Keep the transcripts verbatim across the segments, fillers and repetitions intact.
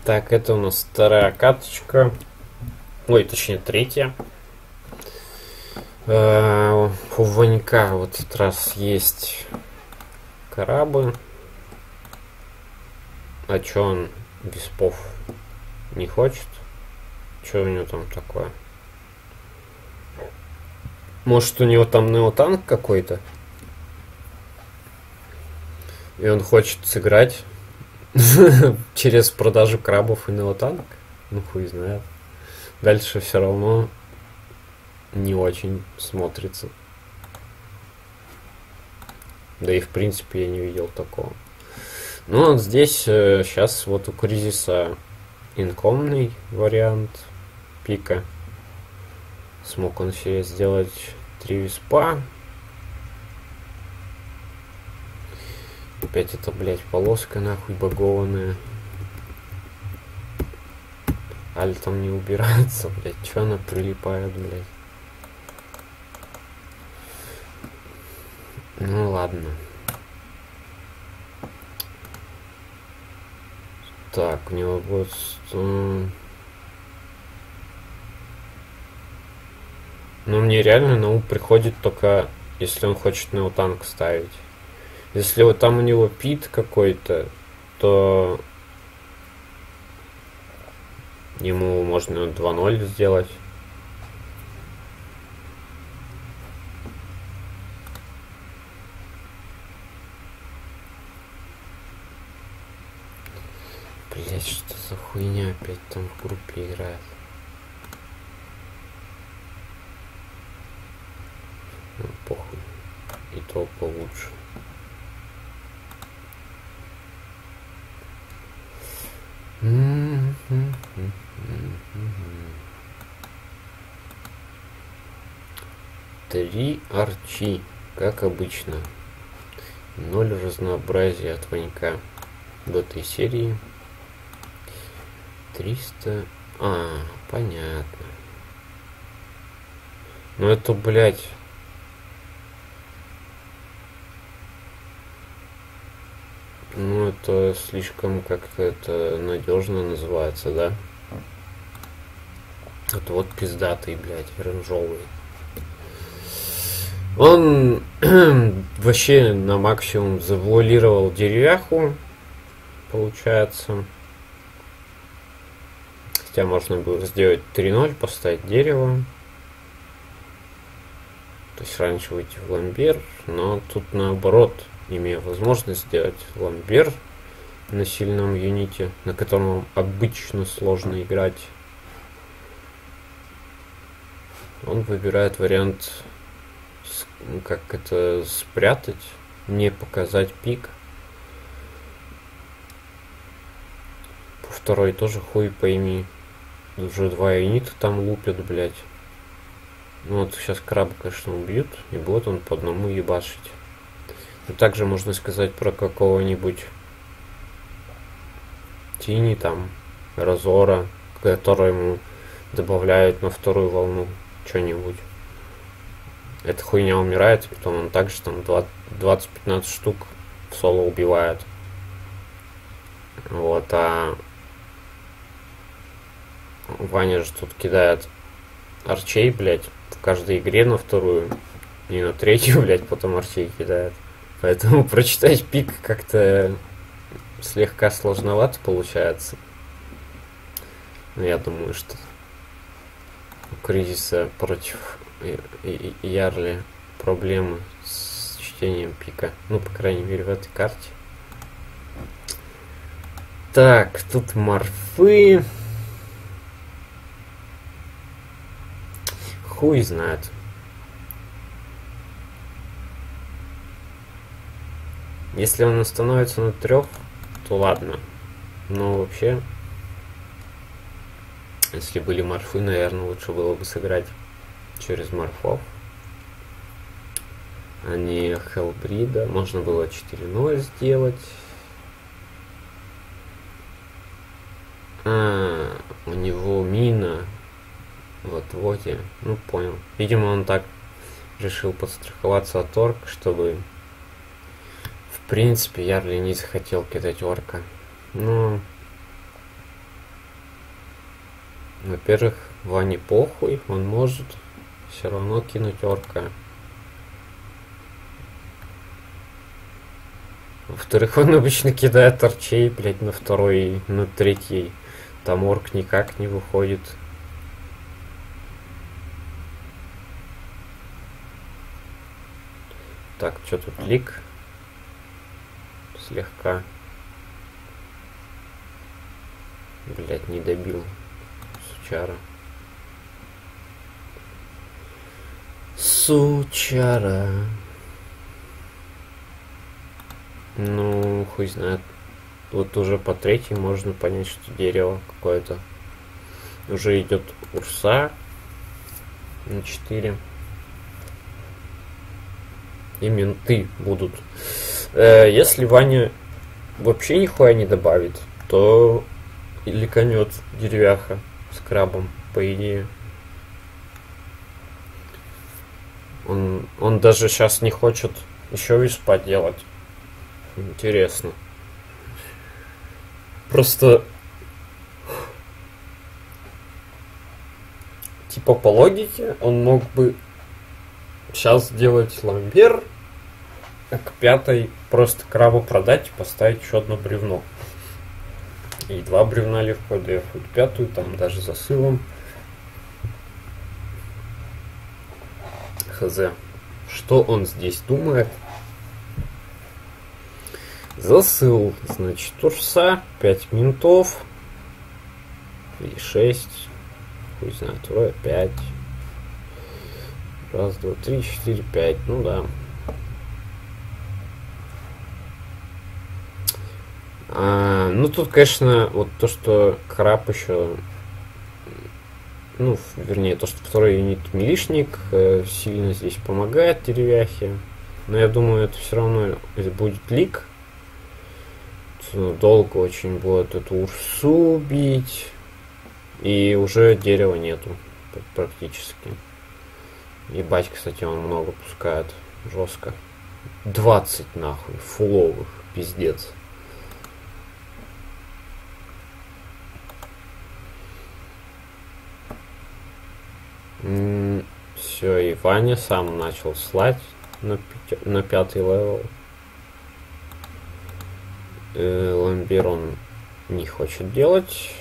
Так, это у нас вторая карточка. Ой, точнее, третья. Э, у Ванька вот этот раз есть корабль. А чё он без пов не хочет? Чё у него там такое? Может, у него там неотанк какой-то? И он хочет сыграть через продажу крабов и неотанк? Ну, хуй знает. Дальше все равно не очень смотрится. Да и в принципе я не видел такого. Ну, вот здесь э, сейчас вот у Кризиса инкомный вариант пика. Смог он себе сделать три виспа. Опять это, блядь, полоска нахуй багованная. Аль там не убирается, блядь. Чё она прилипает, блядь? Ну ладно. Так, у него будет... Ну, мне реально на ум приходит только, если он хочет неотанк ставить. Если вот там у него пит какой-то, то ему можно два ноль сделать. Блять, что за хуйня опять там в группе играет? Ну, похуй. И то получше. Три арчи, как обычно. Ноль разнообразия от Ванька в этой серии. триста... А, понятно. Ну это, блядь... Ну это слишком как-то это надежно называется, да? Это вот пиздатый, блядь, оранжевый. Он вообще на максимум завуалировал деревяху, получается. Хотя можно было сделать три ноль, поставить дерево. То есть раньше выйти в ламбер, но тут наоборот, имея возможность сделать ламбер на сильном юните, на котором обычно сложно играть, он выбирает вариант, как это, спрятать, не показать пик. По второй тоже хуй пойми. Уже два юнита там лупят, блять. Ну вот сейчас краба, конечно, убьют, и будет он по одному ебашить. Но также можно сказать про какого-нибудь Тини, там, Разора, который ему добавляют на вторую волну что-нибудь. Эта хуйня умирает, и потом он также там двадцать-пятнадцать штук в соло убивает. Вот, а Ваня же тут кидает арчей, блять, в каждой игре на вторую, и на третью, блять, потом арчей кидает. Поэтому прочитать пик как-то слегка сложновато получается. Но я думаю, что у Кризиса против Ярли проблемы с чтением пика. Ну, по крайней мере, в этой карте. Так, тут морфы. Хуй знает. Если он остановится на трех, то ладно. Но вообще, если были морфы, наверное, лучше было бы сыграть через морфов, а не Хеллбрида. Можно было четыре ноль сделать. А, у него мина в отводе. Ну, понял. Видимо, он так решил подстраховаться от орк, чтобы в принципе Ярли не захотел кидать орка. Но Во-первых, Ване похуй, он может все равно кинуть орка. Во-вторых, он обычно кидает арчей, блядь, на второй, на третий. Там орк никак не выходит. Так, что тут лик? Слегка. Блядь, не добил. Сучара. Сучара. Ну, хуй знает. Вот уже по третьей можно понять, что дерево какое-то. Уже идет урса на четыре. И менты будут. Э, если Ваня вообще нихуя не добавит, то ликанет деревяха с крабом, по идее. Он, он даже сейчас не хочет еще виспа делать. Интересно. Просто типа по логике он мог бы сейчас сделать ламбер, а к пятой просто крабу продать и поставить еще одно бревно. И два бревна легко дефают пятую, там даже засылом. Хз. Что он здесь думает? Засыл, значит, урса, пять минутов. Или шесть. Хуй знает, вроде пять. Раз, два, три, четыре, пять. Ну да. А, ну тут, конечно, вот то, что краб еще, ну, вернее, то, что второй юнит милишник э, сильно здесь помогает деревяхе. Но я думаю, это все равно будет лик. Долго очень будет эту урсу бить. И уже дерева нету практически. Ебать, кстати, он много пускает. Жестко. двадцать нахуй. Фуловых. Пиздец. М-м- все, и Ваня сам начал слать на, пяти- на пятый левел. Э- ламбер он не хочет делать.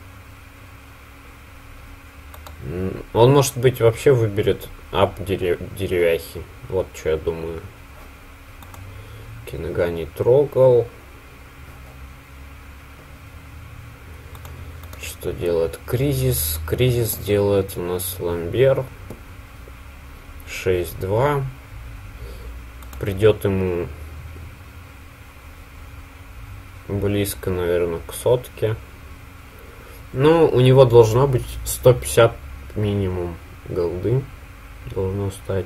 М- Он, может быть, вообще выберет ап дерев- деревяхи. Вот что я думаю. Кинога не трогал. Что делает кризис? Кризис делает у нас ламбер. шесть два. Придет ему близко, наверное, к сотке. Ну, у него должно быть сто пятьдесят минимум голды. Должно стать.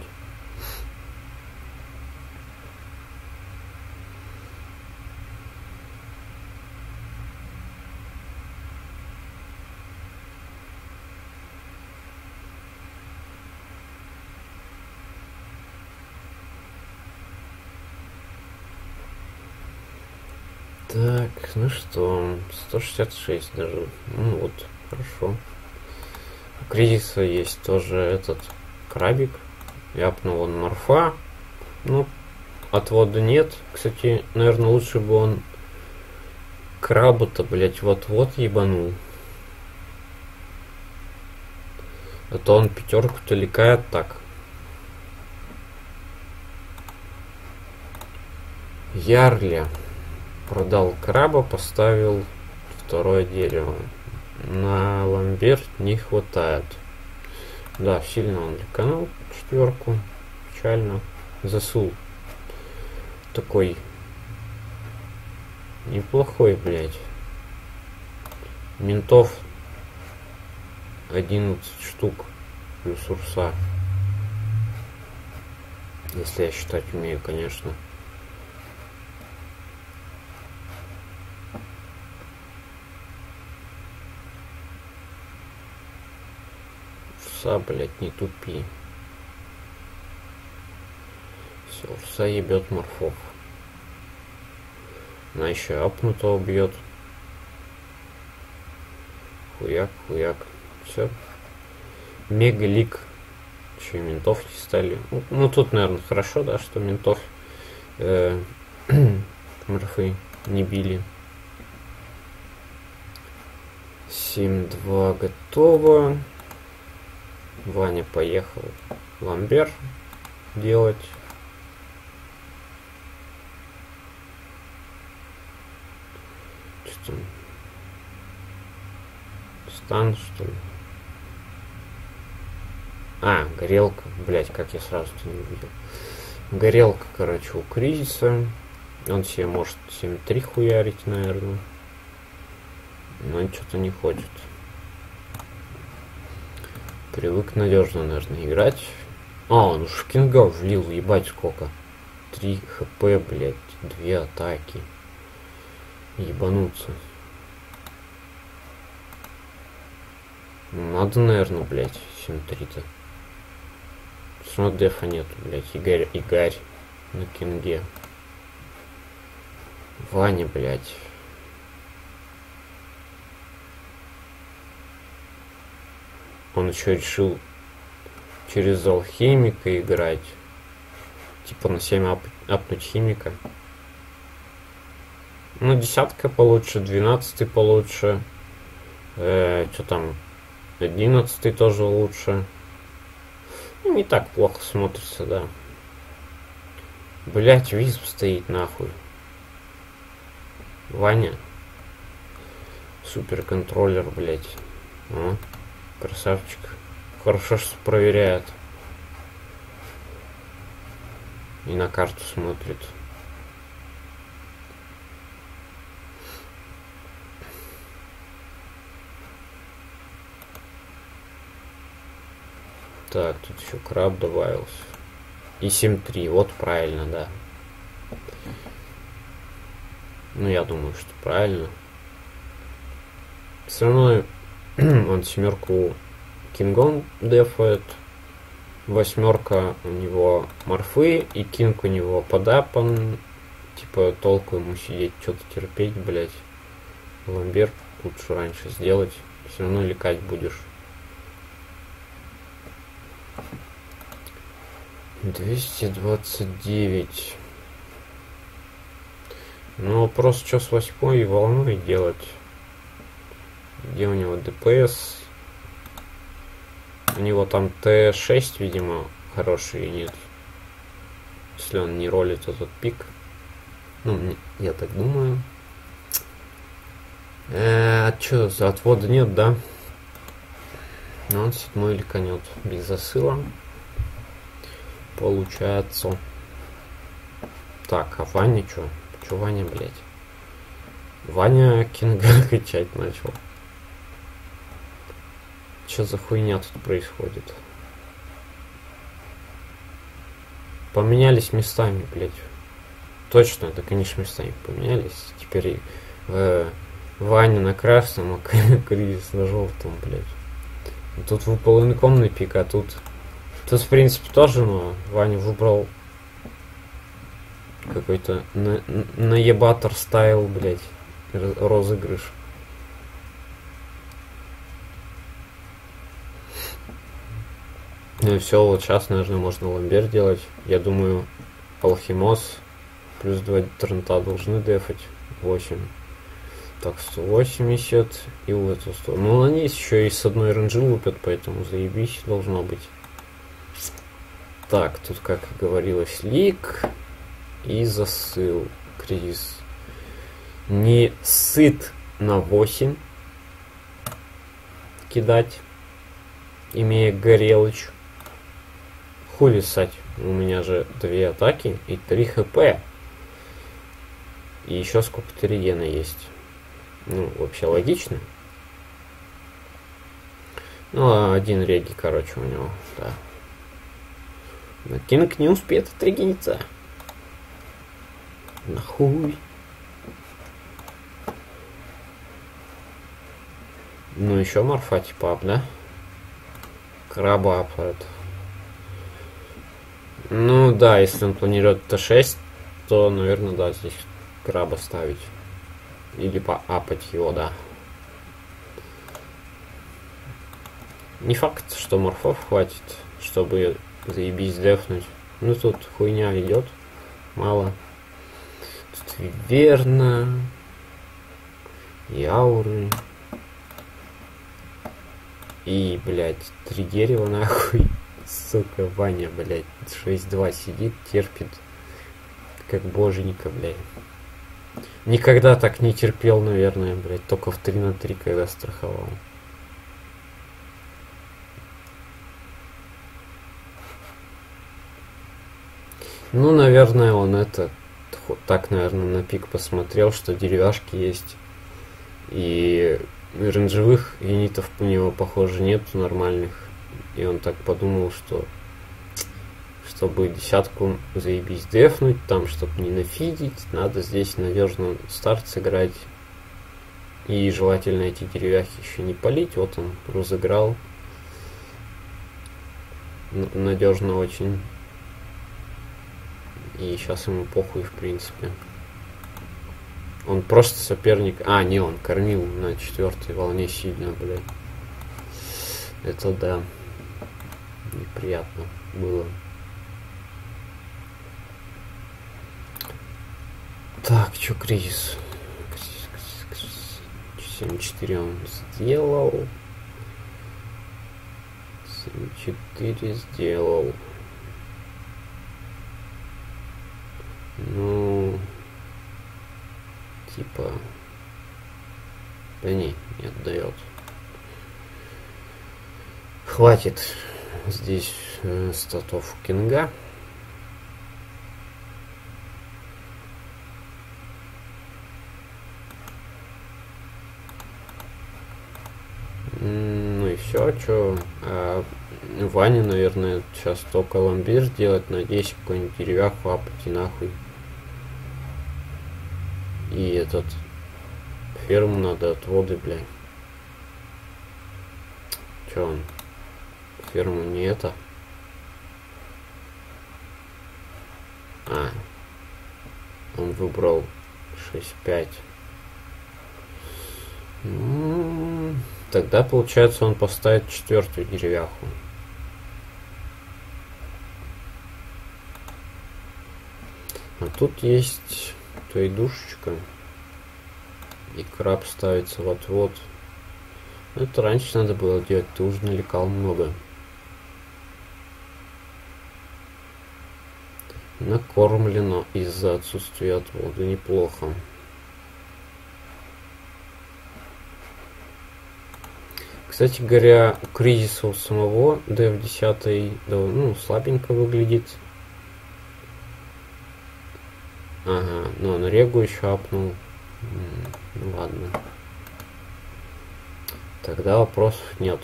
Так, ну что, сто шестьдесят шесть даже. Ну вот, хорошо. У кризиса есть тоже этот крабик. Япнул он морфа. Ну, отвода нет. Кстати, наверное, лучше бы он краба-то, блять, вот-вот ебанул. А то он пятерку-то ликает так. Ярли. Продал краба, поставил второе дерево. На ламбер не хватает. Да, сильно он ликанул четверку. Печально. Засул. Такой неплохой, блядь. Ментов одиннадцать штук. Плюс урса. Если я считать умею, конечно. Урса, блядь, не тупи. Все, урса ебет морфов. Она еще апнутого бьет. Хуяк, хуяк. Все. Мегалик. Еще и ментов не стали. Ну, ну тут, наверное, хорошо, да, что ментов э, морфы не били. семь два готово. Ваня поехал ламбер делать. Что там? Стан, что ли? А, горелка. Блять, как я сразу-то не увидел. Горелка, короче, у кризиса. Он себе может семь три хуярить, наверное. Но что-то не хочет. Привык надежно, наверное, играть. А, он уж в кинга влил, ебать сколько. три хп, блять, две атаки. Ебануться. Надо, наверное, блять, семь три-то. Все равно дефа нету, блять. Игорь, Игорь на кинге. Ваня, блять. Он еще решил через алхимика играть. Типа на семь ап, апнуть химика. Ну, десятка получше, двенадцатый получше. Э, что там? Одиннадцатый тоже лучше. Ну, не так плохо смотрится, да. Блять, визб стоит нахуй. Ваня. Суперконтроллер, блять. О, красавчик. Хорошо, что проверяет. И на карту смотрит. Так, тут еще краб добавился. И семь три, вот правильно, да. Ну, я думаю, что правильно. Все равно он семерку кингом дефает. Восьмерка у него морфы, и кинг у него подапан. Типа, толку ему сидеть, что-то терпеть, блять. Ламбер лучше раньше сделать. Все равно лекать будешь. двести двадцать девять. Ну, вопрос, что с восьмой волной делать? Где у него ДПС? У него там Т шесть, видимо, хороший нет. Если он не ролит этот пик. Ну, я так думаю. Э, а что, за отвода нет, да? Но он седьмой леканет без засыла. Получается. Так, а Ваня что? Че Ваня, блядь? Ваня кинга качать начал. Что за хуйня тут происходит? Поменялись местами, блядь. Точно, это, конечно, местами поменялись. Теперь э, Ваня на красном, а кризис на желтом, блядь. Тут выпал инкомный пик, а тут... Тут, в принципе, тоже, но Ваня выбрал какой-то на, наебатор стайл, блядь, розыгрыш. Ну и все, вот сейчас, наверное, можно ламбер делать. Я думаю, алхимос плюс два трента должны дефать. восемь. Так, сто восемьдесят. И в эту сторону. Ну, они еще и с одной ренджи лупят, поэтому заебись должно быть. Так, тут, как говорилось, лик и засыл. Кризис. Не сыт на восемь кидать, имея горелыч. Хули ссать. У меня же две атаки и три хп. И еще сколько-то регена есть. Ну, вообще логично. Ну, один реги, короче, у него, да. Но кинг не успеет отрегениться. Нахуй. Ну, еще морфа типа ап, да? Краба апает. Ну, да, если он планирует Т шесть, то, наверное, да, здесь краба ставить. Или поапать его, да. Не факт, что морфов хватит, чтобы заебись дефнуть. Ну тут хуйня идет. Мало. Тут верно. И ауры. И, блядь, три дерева нахуй. Сука, Ваня, блядь, шесть два сидит, терпит. Как боженька, блядь. Никогда так не терпел, наверное, блядь. Только в три на три, когда страховал. Ну, наверное, он это... Так, наверное, на пик посмотрел, что деревяшки есть. И рейнджевых юнитов у него, похоже, нет нормальных. И он так подумал, что... Чтобы десятку заебись дефнуть, там, чтобы не нафидить, надо здесь надежно старт сыграть. И желательно эти деревяхи еще не палить. Вот он разыграл. Надежно очень. И сейчас ему похуй, в принципе. Он просто соперник... А, не, он кормил на четвертой волне сильно, блядь. Это да. Неприятно было. Так, чё кризис? семь четыре он сделал. семь четыре сделал. Ну, типа, да не, не отдает. Хватит здесь э, статов Кинга. Ну и все, что а, Ваня, наверное, сейчас только ламбир делать, надеюсь, какой-нибудь деревяху апать и нахуй. И этот ферму надо отводы, блядь. Че он? Ферму не это. А. Он выбрал шесть пять. Ну, тогда, получается, он поставит четвертую деревяху. А тут есть тойдушечка. И краб ставится в отвод. Это раньше надо было делать, ты уже наликал много. Накормлено из-за отсутствия отвода. Неплохо. Кстати говоря, у кризиса у самого дэ эф десять, да, ну, слабенько выглядит. Ага, но на регу еще апнул. Ну ладно. Тогда вопросов нет.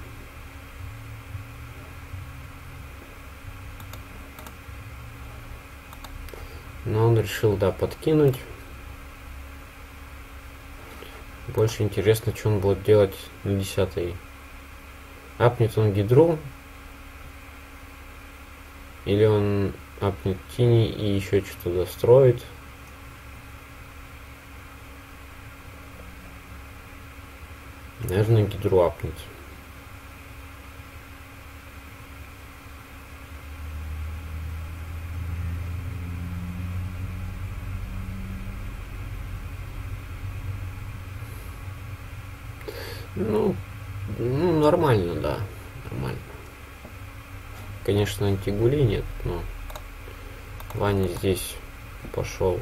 Но он решил, да, подкинуть. Больше интересно, что он будет делать на десятой. Апнет он гидру. Или он апнет тини и еще что-то достроит. Наверное, гидру апнет. Ну, ну, нормально, да. Нормально. Конечно, антигули нет, но Ваня здесь пошел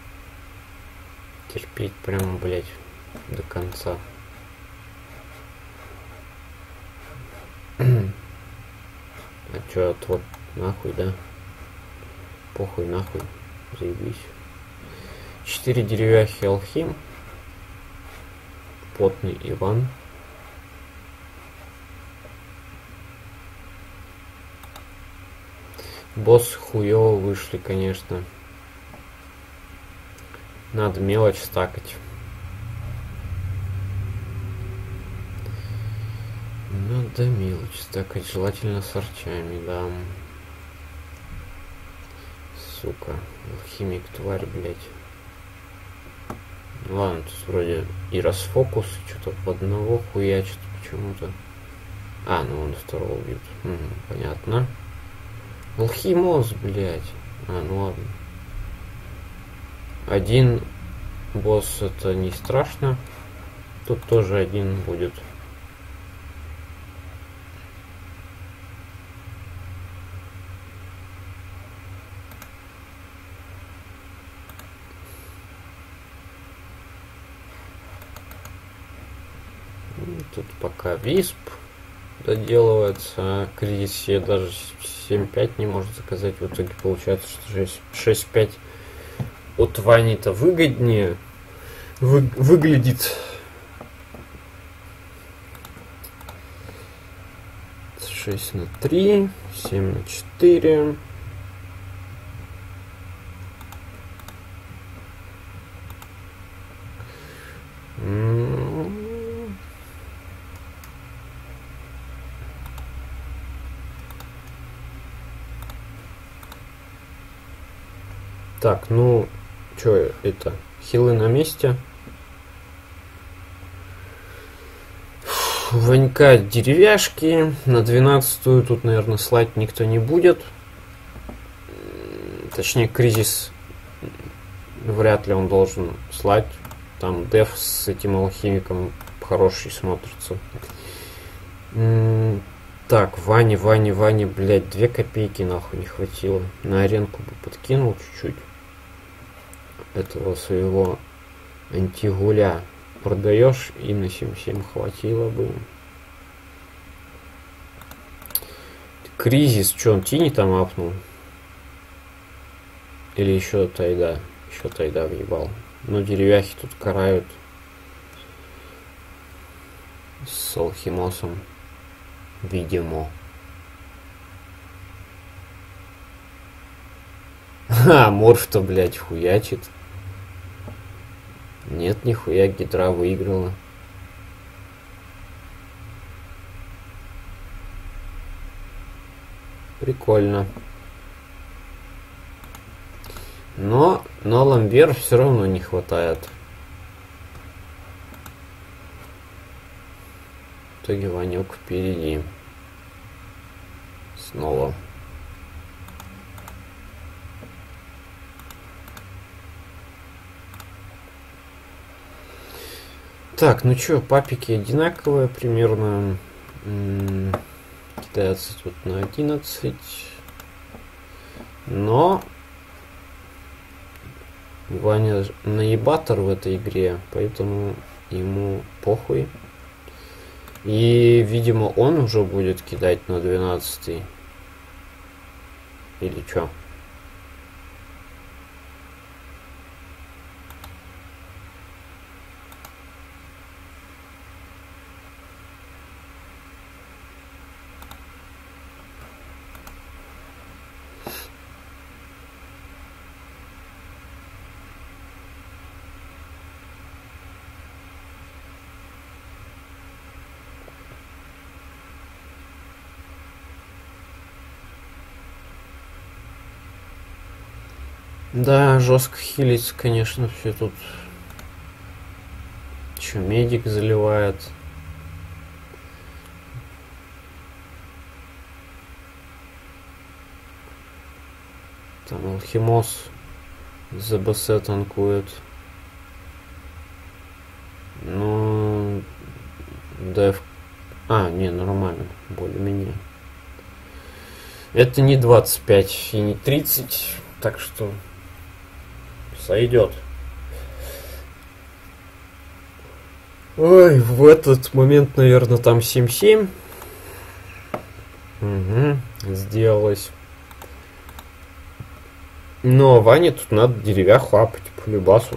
терпеть прямо, блять, до конца. А чё, отвод нахуй, да? Похуй нахуй, заебись. Четыре деревяхи алхим. Потный Иван. Босс хуёво вышли, конечно. Надо мелочь стакать. Надо мелочь стакать, желательно с арчами, да. Сука, алхимик, тварь, блять. Ладно, тут вроде и расфокус, что-то в одного хуячит почему-то. А, ну он второго убьет. Угу, понятно. Алхимос, блядь. А, ну ладно. Один босс это не страшно. Тут тоже один будет. Тут пока Висп доделывается, а Кризис даже семь пять не может заказать. В итоге получается, что шесть пять от Вани-то выгоднее вы, выглядит. шесть на три, семь на четыре. Так, ну, что это? Хилы на месте. Ванька деревяшки. На двенадцатую тут, наверное, слать никто не будет. Точнее, Кризис вряд ли он должен слать. Там деф с этим алхимиком хороший смотрится. Так, Ване, Ване, Ване, блядь, две копейки нахуй не хватило. На аренку бы подкинул чуть-чуть этого своего антигуля. Продаешь, и на семь семь хватило бы. Кризис, что он тини там апнул? Или еще тайда? Еще тайда въебал. Ну, деревяхи тут карают с алхимосом. Видимо. А, Морф-то, блядь, хуячит. Нет, нихуя, Гидра выиграла. Прикольно. Но на Ламбер все равно не хватает. В итоге Ванек впереди. Снова. Так, ну чё, папики одинаковые примерно. М-м, кидается тут на одиннадцать. Но Ваня наебатор в этой игре, поэтому ему похуй. И, видимо, он уже будет кидать на двенадцатый. Или чё? Да, жестко хилить, конечно, все тут. Че, медик заливает. Там алхимос за БС танкует. Ну, деф. А, не, нормально, более-менее. Это не двадцать пять и не тридцать, так что сойдет. Ой, в этот момент, наверное, там семь семь. Угу, сделалось. Но Ване тут надо деревяху апать по любасу.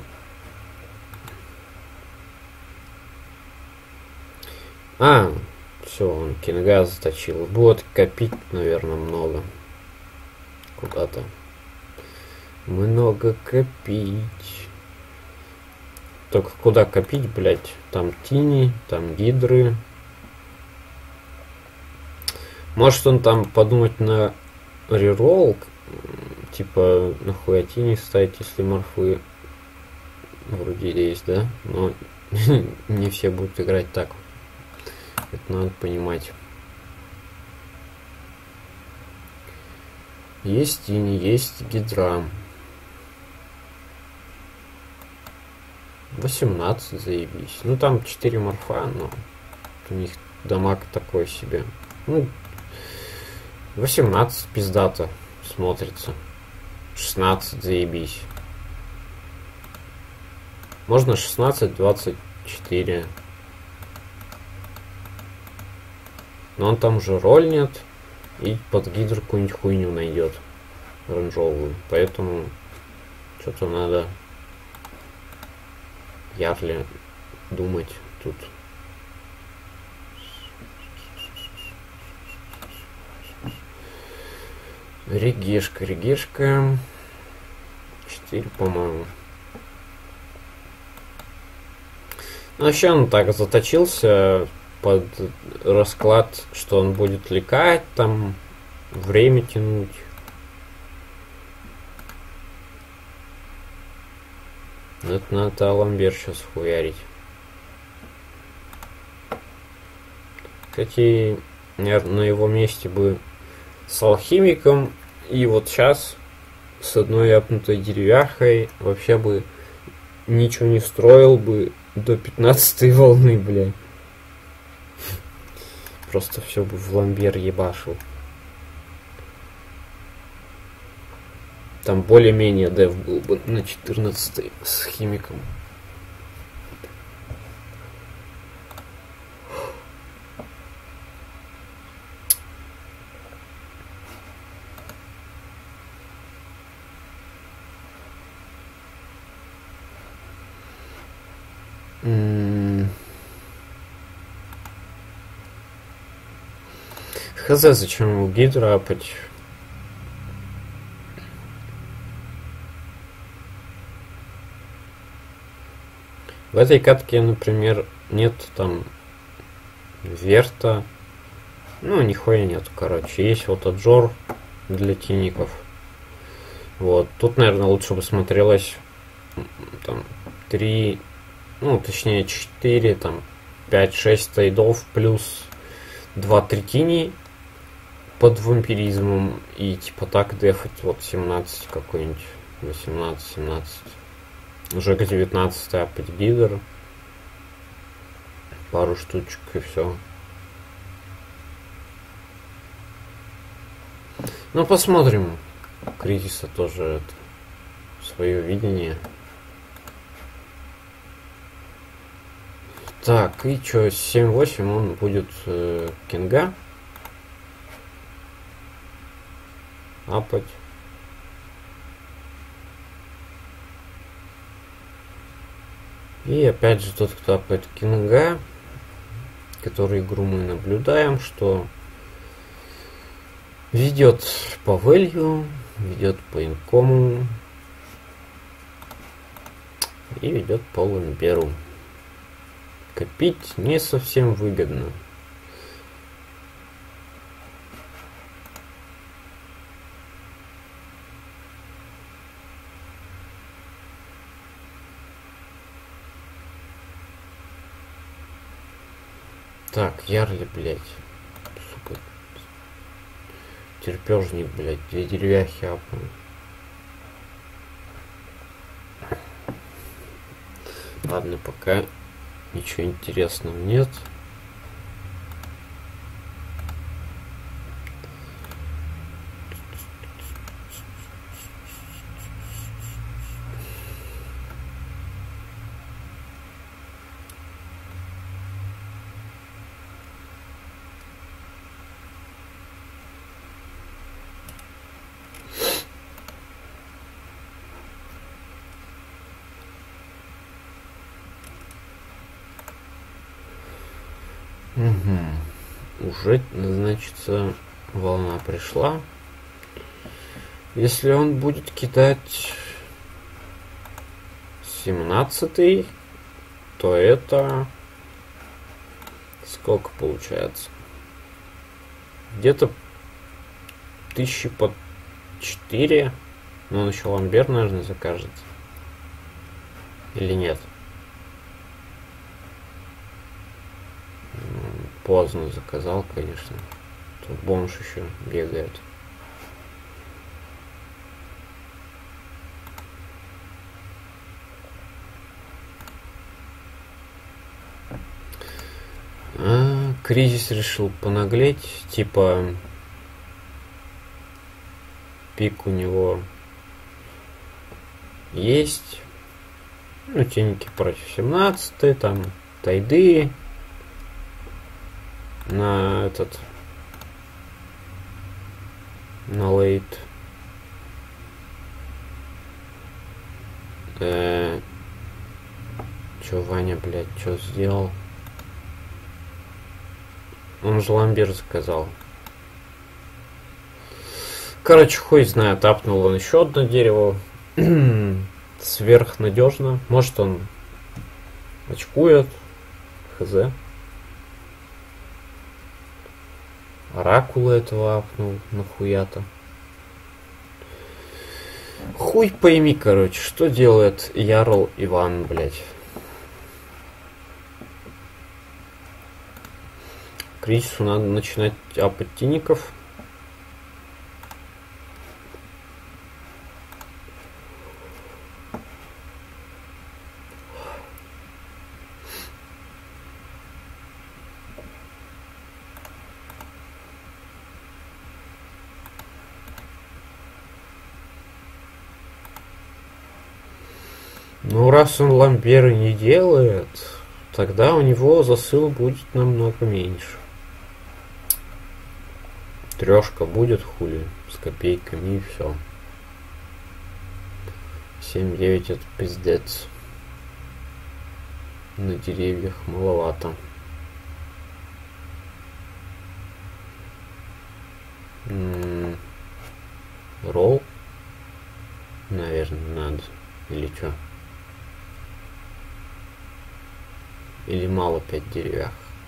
А, все, он кингаз заточил. Вот, копить, наверное, много. Куда-то. Много копить. Только куда копить, блять? Там тини, там гидры. Может он там подумать на реролл? Типа, нахуя тини ставить, если морфы вроде есть, да? Но не все будут играть так. Это надо понимать. Есть и не есть гидра. восемнадцать, заебись. Ну там четыре морфа, но у них дамаг такой себе. Ну, восемнадцать пиздато смотрится. шестнадцать, заебись. Можно шестнадцать, двадцать четыре. Но он там уже рольнет и под гидр какую-нибудь хуйню найдет оранжевую. Поэтому что-то надо ярли думать тут. Регешка, регешка. четыре, по-моему. Ну, вообще он так заточился под расклад, что он будет лекать, там, время тянуть. Это надо Аламбер сейчас хуярить. Кстати, наверное, на его месте бы с алхимиком и вот сейчас с одной апнутой деревяхой вообще бы ничего не строил бы до пятнадцатой волны, бля. Просто все бы в ламбер ебашил. Там более-менее дев был бы на четырнадцатой с химиком. Хз, зачем ему гидро апать? В этой катке, например, нет там верта. Ну, нихуя нету, короче. Есть вот аджор для тиников. Вот. Тут, наверное, лучше бы смотрелось там три, ну, точнее четыре, там пять-шесть тайдов плюс два-три тини под вампиризмом и типа так дефать вот семнадцать какой-нибудь, восемнадцать-семнадцать. Уже к девятнадцать апать гидр. Пару штучек и все. Ну, посмотрим. Кризиса тоже это, свое видение. Так, и что, семь-восемь он будет э, кинга апать. И опять же тот, кто апает кинга, который игру мы наблюдаем, что ведет по value, ведет по инкому и ведет по ламберу. Копить не совсем выгодно. Так, ярли, блядь. Сука. Терпежник, блядь. Две деревяхи апну. Ладно, пока ничего интересного нет. Угу. Уже, значит, волна пришла. Если он будет кидать семнадцатый, то это сколько получается? Где-то тысячи по четыре. Но он еще ламбер, наверное, закажет. Или нет? Поздно заказал, конечно. Тут бомж еще бегает. А, кризис решил понаглеть, типа пик у него есть. Ну, теники против семнадцатой, там тайды на этот на лейт. Э, чё Ваня, блядь, чё сделал? Он же ламбир заказал. Короче, хуй знает, тапнул он еще одно дерево. Сверхнадежно. Может, он очкует. Хз. Оракула этого апнул. Нахуя-то. Хуй пойми, короче, что делает Ярл Иван, блядь. Кризису надо начинать апать тиников. Ну, раз он ламберы не делает, тогда у него засыл будет намного меньше. Трешка будет, хули, с копейками и все. семь девять это пиздец. На деревьях маловато. М-м- ролл? Наверное, надо. Или что? Или мало пять деревьях?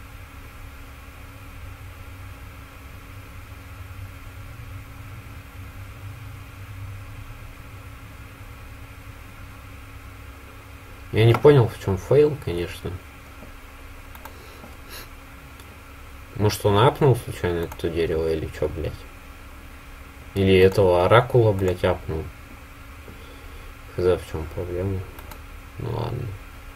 Я не понял, в чем фейл, конечно. Может, он апнул случайно это дерево или что, блядь? Или этого оракула, блядь, апнул? Хз, в чем проблема? Ну ладно.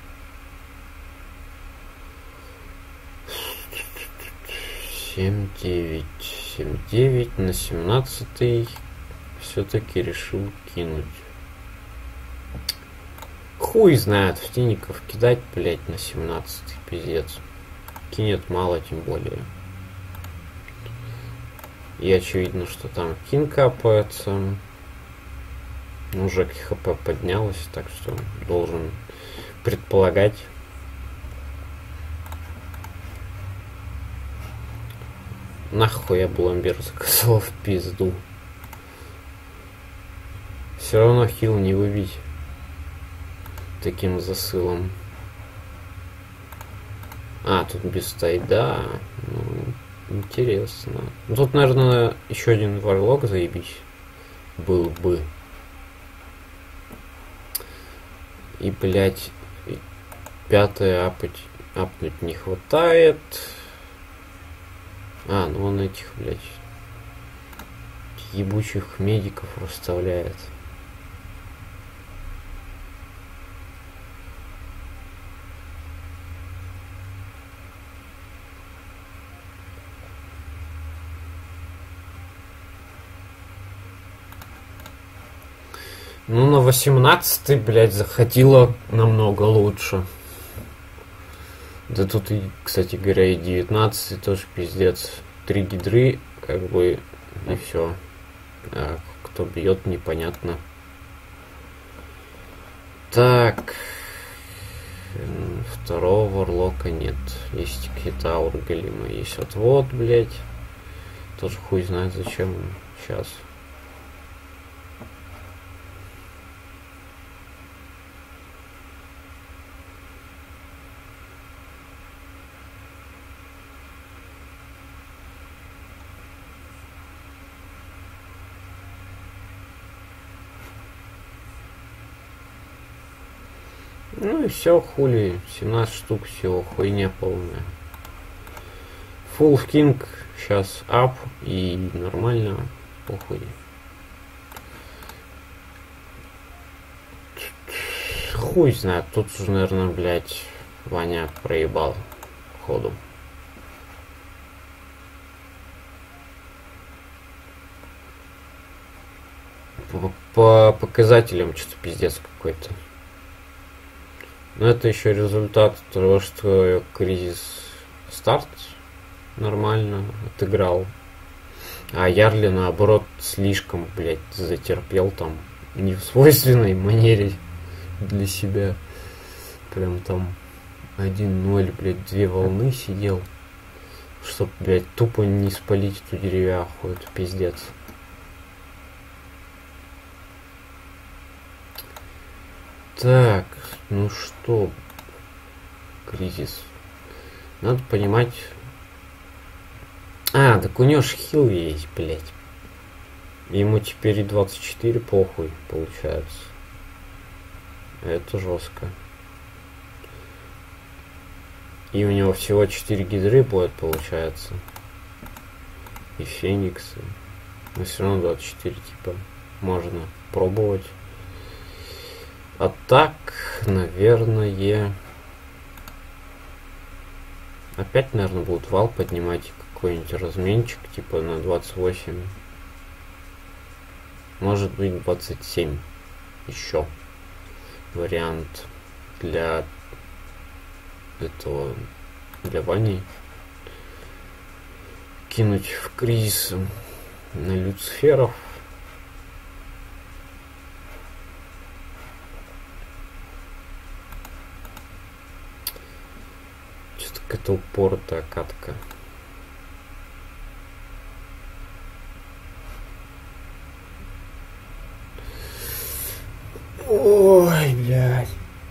семь девять. семь девять на семнадцатый все-таки решил кинуть. Хуй знает, в тиников кидать, блять, на семнадцатый, пиздец. Кинет мало, тем более. И очевидно, что там кин капается. Уже хп поднялось, так что должен предполагать. Нахуй я Буламбер заказал в пизду. Все равно хил не выбить таким засылом. А, тут без тайда. Ну, интересно. Ну, тут, наверное, еще один варлок заебись был бы. И, блядь, пятое апать, апнуть не хватает. А, ну он этих, блядь, ебучих медиков расставляет. Ну, на восемнадцатый, блядь, заходило намного лучше. Да тут и, кстати говоря, и девятнадцатый тоже пиздец. Три гидры, как бы, и все. А кто бьет, непонятно. Так. Второго варлока нет. Есть Китаур Галима, есть отвод, блядь. Тоже хуй знает зачем он сейчас. Ну и все, хули, семнадцать штук всего, хуйня полная. Full King сейчас ап и нормально, похуй. Хуй знает, тут уже, наверное, блядь, Ваня проебал ходу. по, по показателям что-то пиздец какой-то. Но это еще результат того, что кризис старт нормально отыграл. А Ярли, наоборот, слишком, блядь, затерпел там не в свойственной манере для себя. Прям там один ноль, блядь, две волны сидел. Чтоб, блядь, тупо не спалить эту деревяху. Это пиздец. Так, ну что, кризис. Надо понимать... А, так у него ж хил есть, блядь. Ему теперь и двадцать четыре похуй, получается. Это жестко. И у него всего четыре гидры будет, получается. И фениксы. Но все равно двадцать четыре, типа, можно пробовать. А так, наверное... Опять, наверное, будут вал поднимать какой-нибудь разменчик, типа на двадцать восемь. Может быть, двадцать семь. Еще. Вариант для этого, для Вани. Кинуть в кризис на Люциферов. Что-то какая-то упоротая катка. Ой, блядь.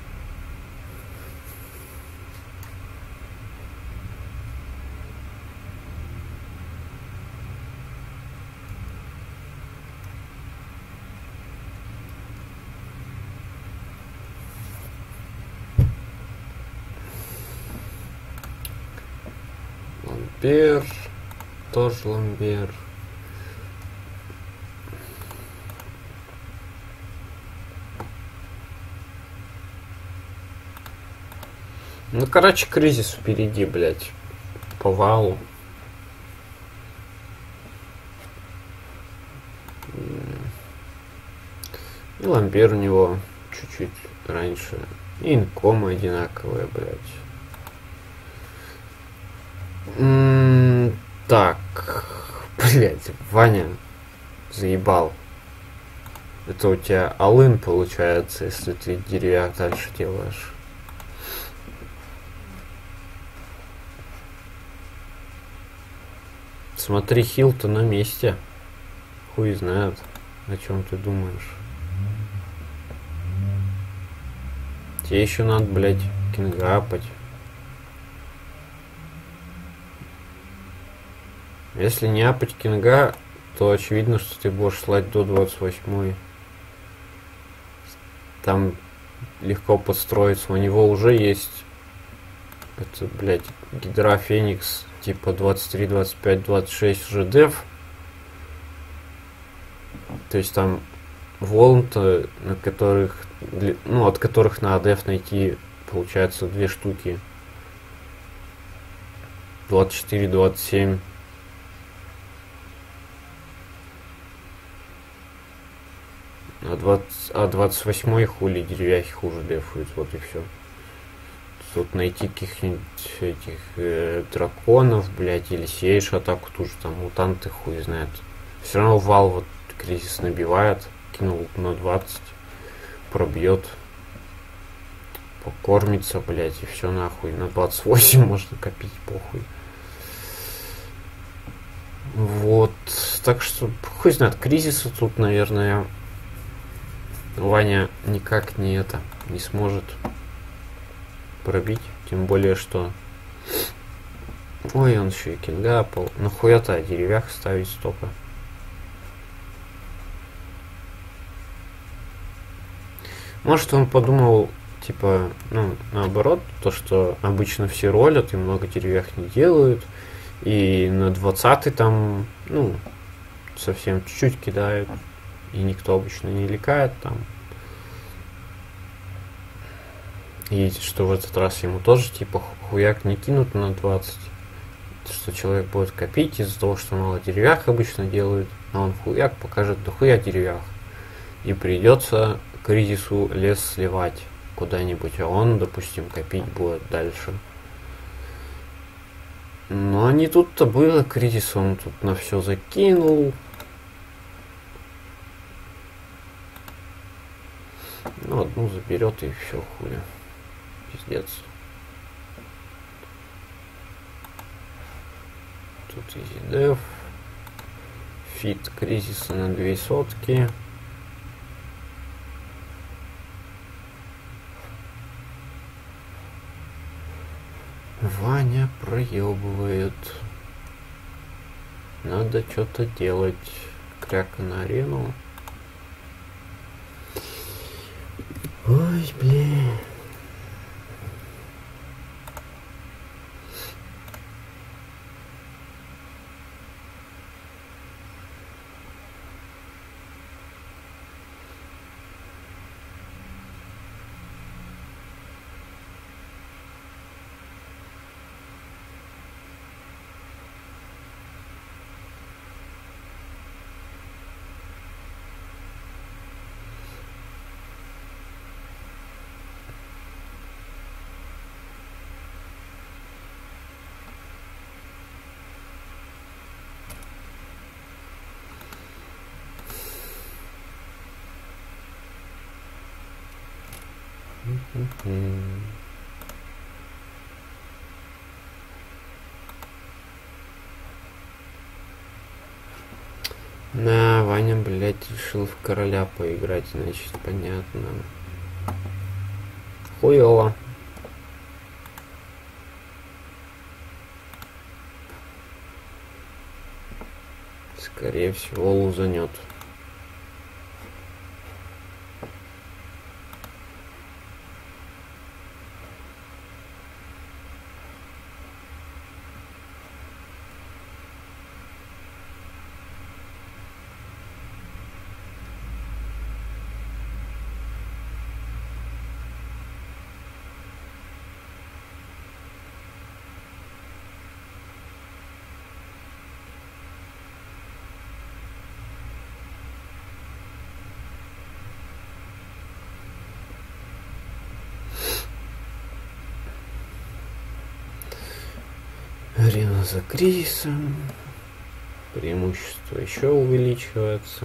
Ламбер. Тоже ламбер. Ну, короче, кризис впереди, блядь. По валу. И ламбер у него чуть-чуть раньше. И инкомы одинаковые, блядь. М-м- так. Блядь, Ваня заебал. Это у тебя алын получается, если ты деревья дальше делаешь. Смотри, хил-то на месте. Хуй знает, о чем ты думаешь. Тебе еще надо, блядь, кинга апать. Если не апать кинга, то очевидно, что ты будешь слать до двадцать восьмой. Там легко подстроиться. У него уже есть это, блядь, Гидра Феникс. Типа двадцать три, двадцать пять, двадцать шесть уже деф. То есть там волн-то, на которых, ну, от которых надо деф найти, получается, две штуки. двадцать четыре, двадцать семь. А, двадцать, а двадцать восьмой хули деревяхи хуже дефуют, вот и все. Тут найти каких-нибудь этих э, драконов, блядь, или сеешь атаку, ту же там мутанты хуй знает. Все равно вал вот кризис набивает, кинул на двадцать, пробьет, покормится, блядь, и все нахуй. На двадцать восемь можно копить, похуй. Вот, так что хуй знает, кризиса тут, наверное, Ваня никак не это, не сможет пробить, тем более, что ой, он еще и кинга апал. Нахуя-то о деревях ставить столько? Может, он подумал, типа, ну, наоборот, то, что обычно все ролят и много деревях не делают, и на двадцатый там, ну, совсем чуть-чуть кидают, и никто обычно не лекает там. И что в этот раз ему тоже типа хуяк не кинут на двадцать. Что человек будет копить из-за того, что мало деревях обычно делают. А он хуяк покажет дохуя деревях. И придется кризису лес сливать куда-нибудь, а он, допустим, копить будет дальше. Но не тут-то было, кризис он тут на все закинул. Ну, одну заберет и все, хули. Пиздец. Тут EasyDev. Фит кризиса на две сотки. Ваня проебывает. Надо что-то делать. Кряка на арену. Ой, блин. На, Ваня, блядь, решил в короля поиграть, значит, понятно. Хуёво. Скорее всего, лузанет. Арена за кризисом. Преимущество еще увеличивается.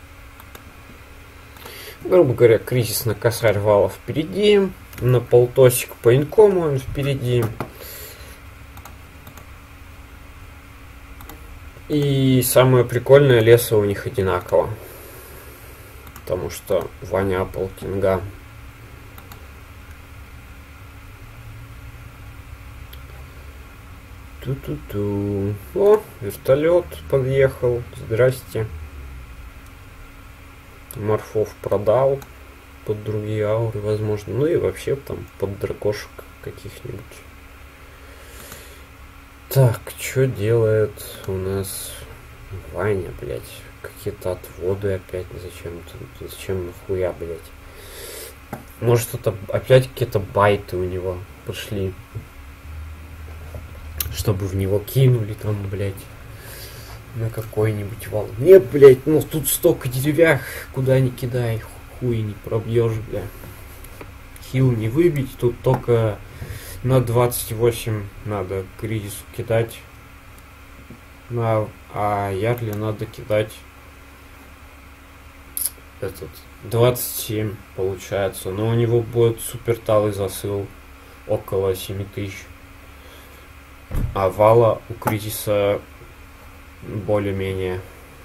Грубо говоря, кризис на косарь вала впереди. На полтосик по инкому он впереди. И самое прикольное, леса у них одинаково. Потому что Ваня апал кинга. Ту-ту-ту. О, вертолет подъехал. Здрасте. Морфов продал под другие ауры, возможно. Ну и вообще там под дракошек каких-нибудь. Так, что делает у нас Ваня, блядь? Какие-то отводы опять. Зачем-то? Зачем нахуя, блядь? Может, это опять какие-то байты у него пошли. Чтобы в него кинули там, блядь, на какой-нибудь волне, блядь. Ну, тут столько деревях, куда ни кидай, хуй не пробьешь, бля. Хил не выбить, тут только на двадцать восемь надо кризису кидать. На, а Ярли надо кидать этот двадцать семь получается. Но у него будет супер талый засыл около семь тысяч. А вала у кризиса более-менее.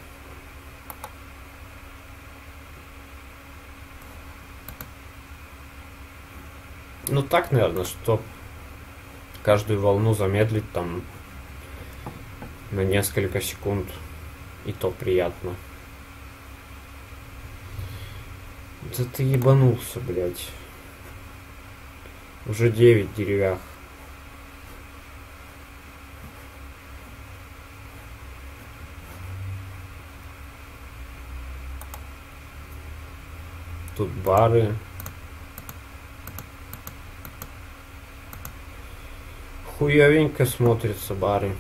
Ну так, наверное, что каждую волну замедлить там на несколько секунд. И то приятно. Да ты ебанулся, блядь. Уже девять деревях. Тут бары. Хуевенько смотрятся бары.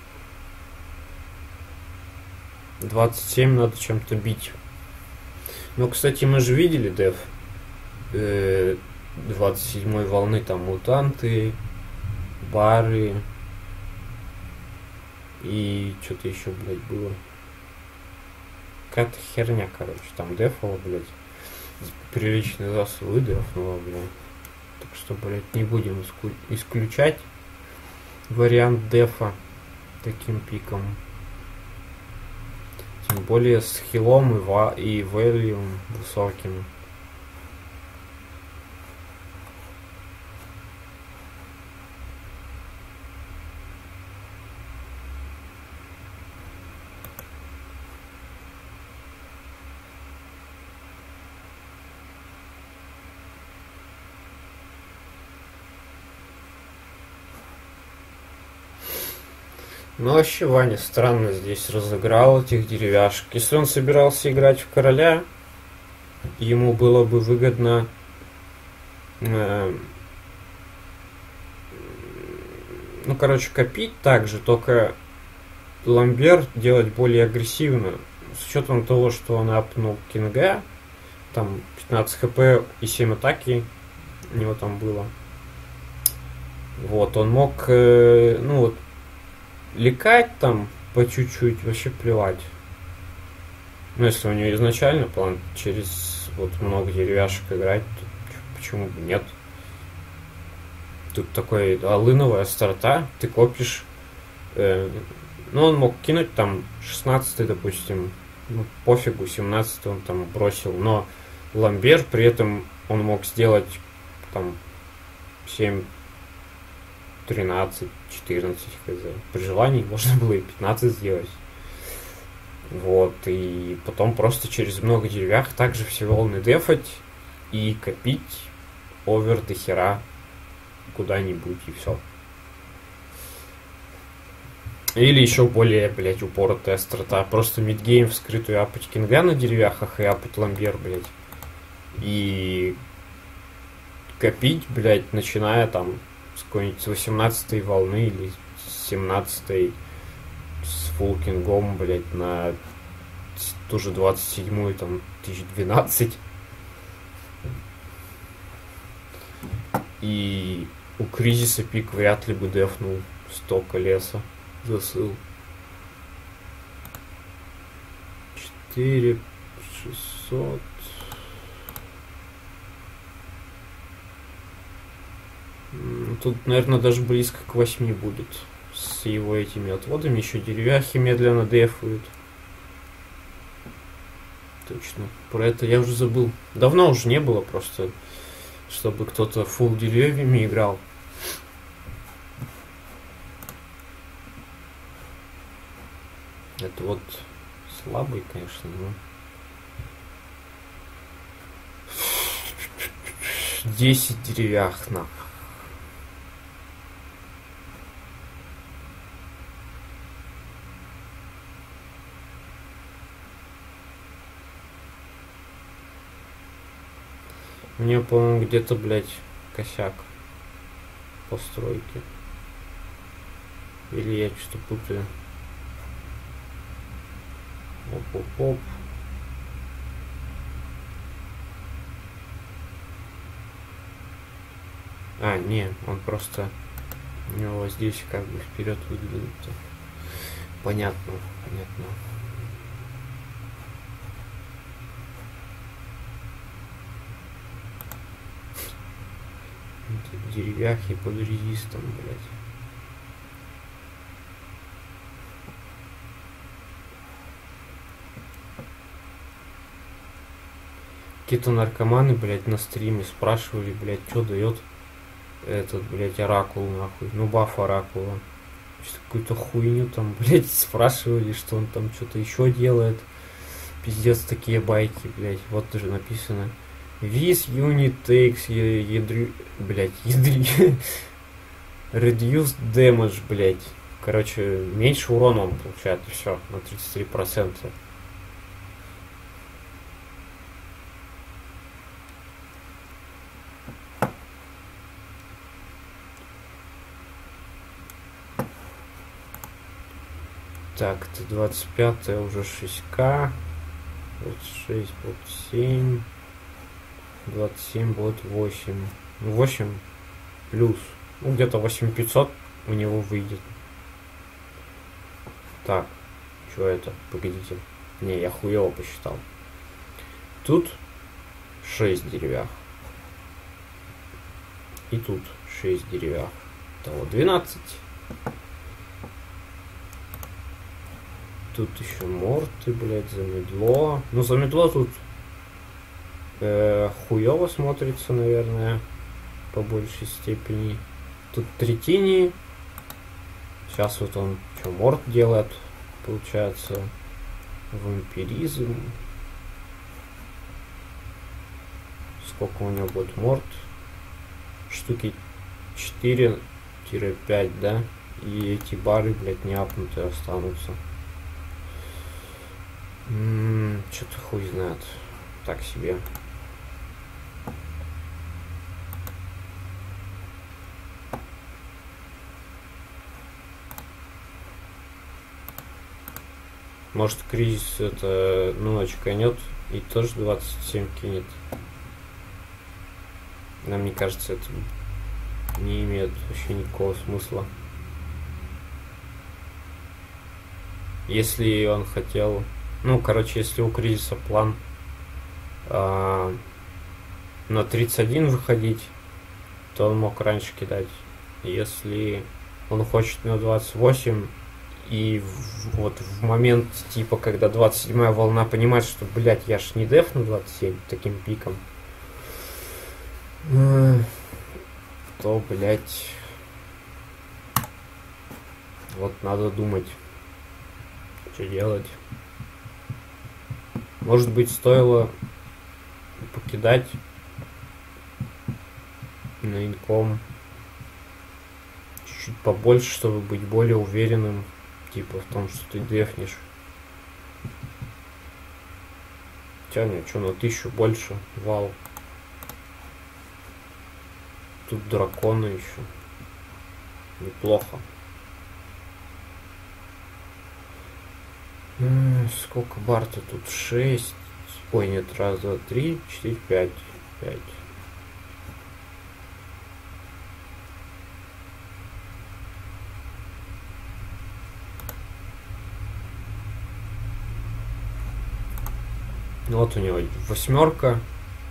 двадцать семь надо чем-то бить. Ну, кстати, мы же видели деф э, двадцать седьмой волны, там мутанты, бары и что-то еще, блядь, было. Какая-то херня, короче, там дефала, блядь. Приличный засыл дефнула, блядь. Так что, блядь, не будем исключать вариант дефа таким пиком. Тем более с хилом и, ва и value высоким. Ну вообще Ваня странно здесь разыграл этих деревяшек. Если он собирался играть в короля, ему было бы выгодно э, ну короче копить также, только ламбер делать более агрессивно. С учетом того, что он апнул кинга, там пятнадцать хп и семь атаки у него там было. Вот, он мог, э, ну вот, лекать там по чуть-чуть, вообще плевать. Ну, если у нее изначально план через вот много деревяшек играть, то почему бы нет? Тут такой алыновая старта, ты копишь. Э, ну, он мог кинуть там шестнадцатый, допустим, ну, пофигу, семнадцатый он там бросил, но ламбер при этом он мог сделать там семь, тринадцать, четырнадцать хз. При желании можно было и пятнадцать сделать. Вот, и потом просто через много деревях также все волны дефать и копить овер до хера куда-нибудь, и все. Или еще более, блять, упоротая страта. Просто мидгейм вскрытую апать кинга на деревяхах и апать ламбер, блять. И копить, блять, начиная там с какой-нибудь восемнадцатой волны или семнадцатой с фулкингом, блять, на ту же двадцать седьмую, там, тысяч двенадцать. И у кризиса пик вряд ли бы дефнул столько леса. Засыл. четыре шестьсот. Тут, наверное, даже близко к восьми будет. С его этими отводами. Еще деревяхи медленно дефают. Точно. Про это я уже забыл. Давно уже не было просто, чтобы кто-то фулл деревьями играл. Это вот слабый, конечно, но... десять деревях, на. У меня, по-моему, где-то, блядь, косяк постройки. Или я что-то путаю. Оп-оп-оп. А, не, он просто... У него здесь как бы вперед выглядит. Понятно, понятно. Деревяхи под резистом, блядь. Какие-то наркоманы, блядь, на стриме спрашивали, блядь, что дает этот, блядь, оракул, нахуй. Ну, баф оракула. Какую-то хуйню там, блядь, спрашивали, что он там что-то еще делает. Пиздец, такие байки, блядь. Вот даже написано. This unit takes ядри... блядь, ядри... reduced damage, блядь. Короче, меньше урона он получает, и все, на тридцать три процента. Так, это двадцать пятое уже шесть ка. двадцать шесть будет семь. двадцать семь будет восемь. восемь плюс. Ну, где-то восемь пятьсот у него выйдет. Так, что это? Погодите. Не, я хуево посчитал. Тут шесть деревях. И тут шесть деревях. Того двенадцать. Тут еще морты, блядь, замедло. Ну, замедло тут э, хуево смотрится, наверное, по большей степени. Тут третини. Сейчас вот он что, морт делает, получается, вампиризм. Сколько у него будет морт? Штуки четыре-пять, да? И эти бары, блядь, не апнутые останутся. М-м, что-то хуй знает. Так себе. Может, кризис это, ну, ночь конет и тоже двадцать семь кинет. Но мне кажется, это не имеет вообще никакого смысла. Если он хотел... Ну, короче, если у кризиса план а, на тридцать один выходить, то он мог раньше кидать. Если он хочет на двадцать восемь, и в, вот в момент, типа, когда двадцать седьмая волна понимает, что, блядь, я ж не деф на двадцать семь таким пиком, то, блядь, вот надо думать, что делать. Может быть, стоило покидать на инком чуть-чуть побольше, чтобы быть более уверенным, типа, в том, что ты дефнешь. Тянет, что на тысячу больше вал. Тут драконы еще. Неплохо. Сколько барта тут? шесть. Ой, нет, раз, два, три, четыре, пять. пять. Ну вот у него восьмерка.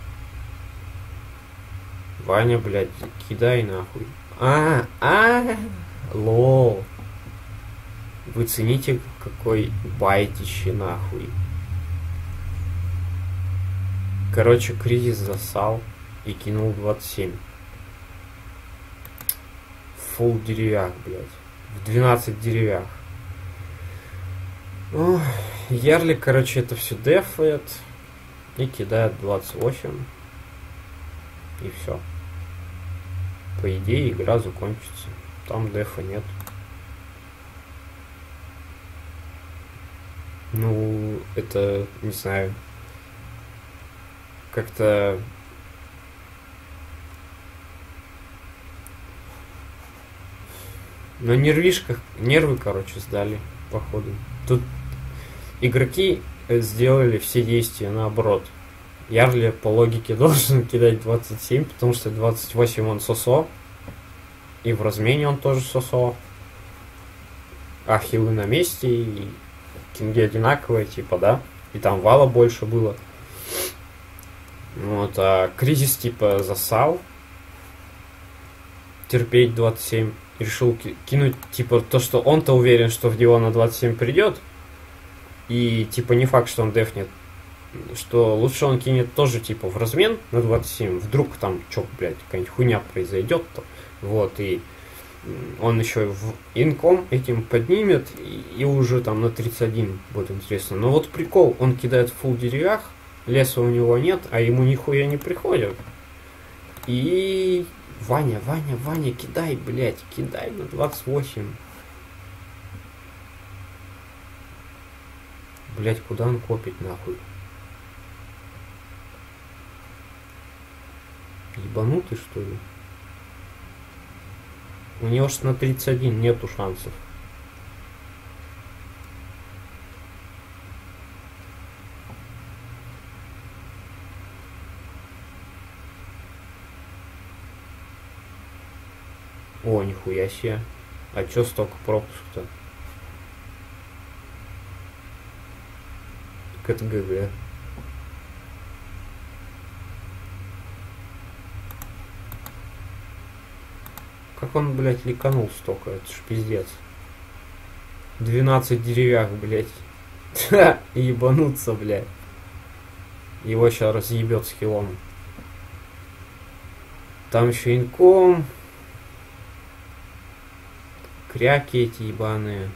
Ваня, блядь, кидай нахуй. А, а, лол. Вы цените, какой байтище нахуй. Короче, кризис засал и кинул двадцать семь. Фулл деревях, блядь. В двенадцать деревях. Ох, Ярлик, короче, это все дефает. И кидает двадцать восемь. И все. По идее, игра закончится. Там дефа нет. Ну, это, не знаю, как-то на нервишках, нервы, короче, сдали, походу. Тут игроки сделали все действия наоборот. Ярли по логике должен кидать двадцать семь, потому что двадцать восемь он сосо. И в размене он тоже сосо. А хилы на месте, и кинги одинаковые, типа, да. И там вала больше было. Вот, а кризис, типа, засал. Терпеть двадцать семь. Решил кинуть, типа, то, что он-то уверен, что в него на двадцать семь придет. И, типа, не факт, что он дефнет. Что лучше он кинет тоже, типа, в размен на двадцать семь. Вдруг там, чё, блядь, какая-нибудь хуйня произойдет-то. Вот, и он еще в инком этим поднимет, и, и уже там на тридцать один будет интересно. Но вот прикол, он кидает в фулл деревях, леса у него нет, а ему нихуя не приходят. И Ваня, Ваня, Ваня, кидай, блядь, кидай на двадцать восемь. Блядь, куда он копит, нахуй? Ебанутый, что ли? У него ж на тридцать один нету шансов. нихуя себе. А чё столько пропуск-то? Так это ГГ. Как он, блядь, ликанул столько? Это ж пиздец. двенадцать деревях, блядь. Ебануться, блядь. Его сейчас разъебет с хилом. Там еще инком. Кряки эти ебаные.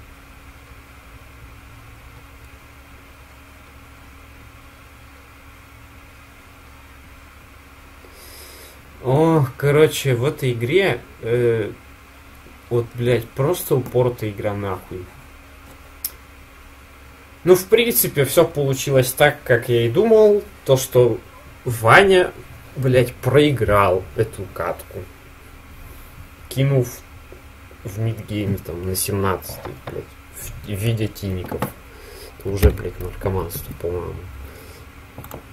О, короче, в этой игре э, вот, блядь, просто упоротая игра нахуй. Ну, в принципе, все получилось так, как я и думал. То, что Ваня, блядь, проиграл эту катку. Кинув в мидгейме там на семнадцатый, блядь, в виде тиников. Это уже, блядь, наркоманство, по-моему.